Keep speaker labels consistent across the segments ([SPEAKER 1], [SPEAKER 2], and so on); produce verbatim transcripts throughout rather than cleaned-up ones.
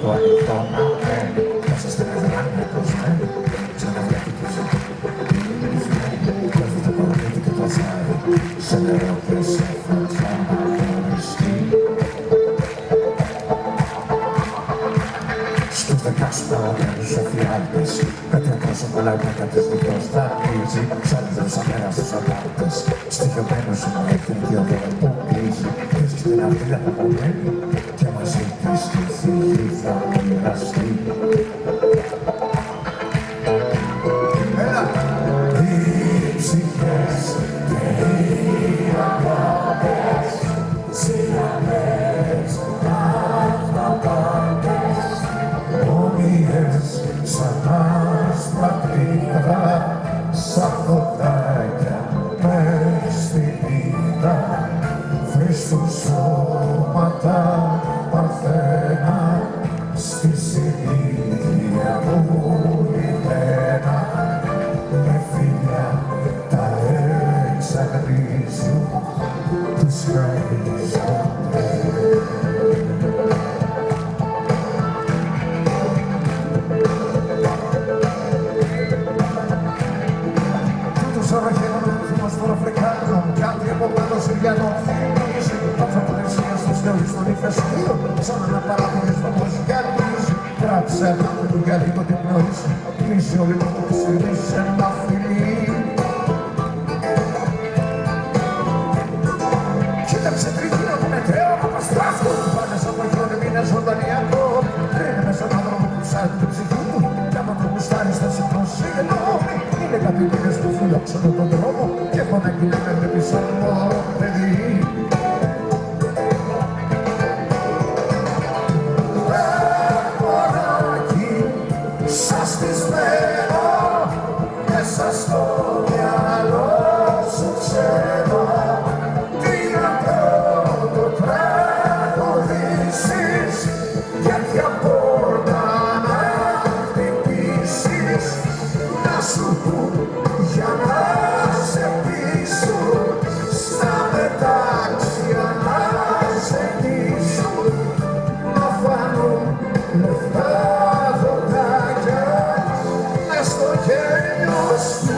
[SPEAKER 1] ανοιχτό να μένει. Μέσα στην αδράνεια προσμένει, ξαναβγαίνει και ζητήσει. Κόβει το κορμίδι και το θάρι, σε νερό και σε φωτιά να χωριστεί. Στους δεκάσου παραμένους εφιάλτες, κάτι ακόσο κολλάει με κατευθυντός δακρύζει. Ψάλιδος αμέρα στους απάρτες, στοιχειωμένος είναι ο εθνική οδό που κλείζει. Βρίσκει την αρτήλα που απομένει και μαζί της τη θηγή θα μοιραστεί. Οι ψυχές και οι αγάπες, συναμές, αυταπάτες, όμοιες σαν άσπρα σαν φωτάκια μες στην πίτα, βρεις του σώματα παρθένα στη συνήθεια που λιτένα, με φιλιά τα εξαγρίζουν, τους χαρίζονται. Κάτι από πάνω Συριανό θυμίζει ανθρωπολεξία στο στέλνει στον ηφαιστείο, σαν ένα παράδειγμα πως γυαλίζει. Κράτησε αγάπη του για λίγο την πνοή σου, κλείσει όλη μου που ξυρίσει ένα φιλί. Κοίταξε τριγύρω που μετρέω να παστράφω, πάνε σαν το χιόνι μήνα ζωντανιακό. Τρίνε με στον άνθρωπο που ψάχνει την ψυχή του, κι άμα το γουστάρεις θα σε προσύγεννώνει. Είναι κάποιοι μήνες που φύλαξαν τον δρόμο και έχω να κινούμαι πίσω από μωρό παιδί. Αγοράκι σαστισμένο μέσα στο μυαλό σου ξέρω τι να πρώτο τραγουδήσεις, για ποια πόρτα να χτυπήσεις, να σου πουν για να σε πείσουν, στα μετάξια να σε νήσουν, να φανούν λεφτά δοντάκια μες στο γέλιο σου.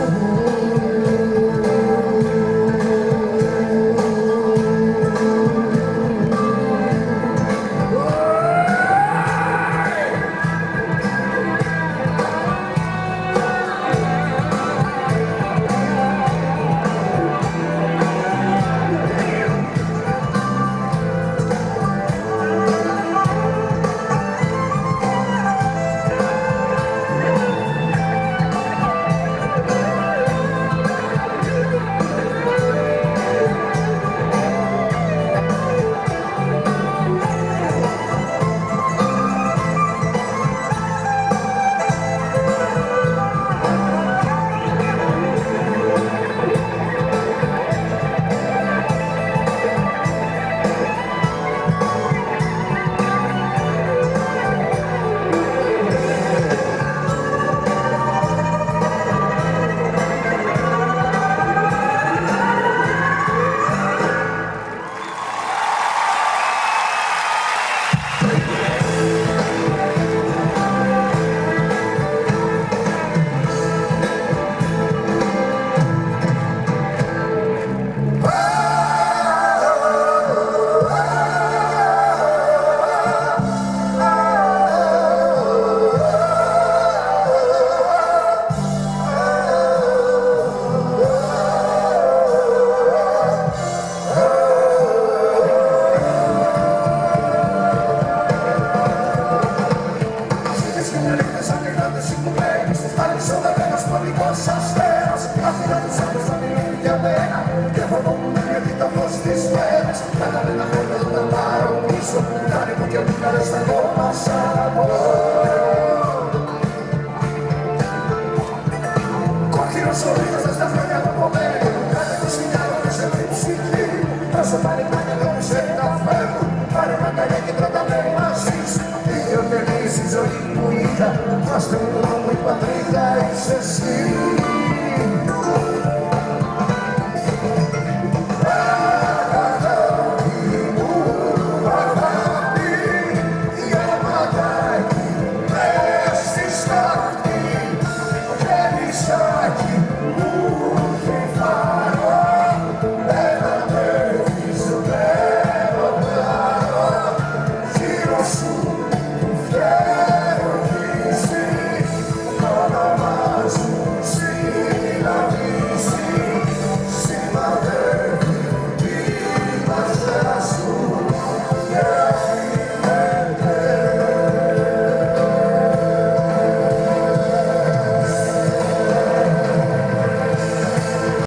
[SPEAKER 1] Κόκκινος ορίζοντας στα χρόνια που κομμένει, κάνε το σινιάλο και σε βρει ψυχή. Θα σε πάρει μάνια εδώ που σε καφέ. Πάρε μαγκαλιά και κρατά με μαζί σου. Ίδιο τελείς η ζωή που είδα. Βάστε μου το νόμο η πατρίδα είσαι εσύ.